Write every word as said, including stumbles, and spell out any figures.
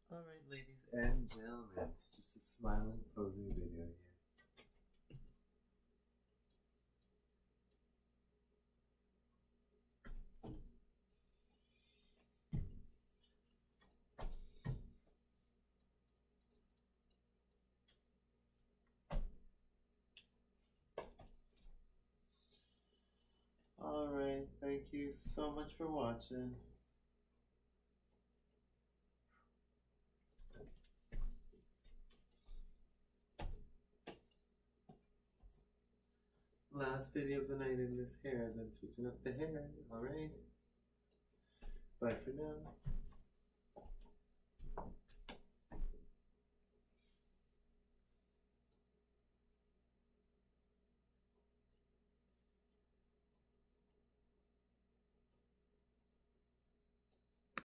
Alright, ladies and gentlemen, it's just a smiling, posing video here. Alright, thank you so much for watching. Last video of the night in this hair, then switching up the hair. Alright. Bye for now.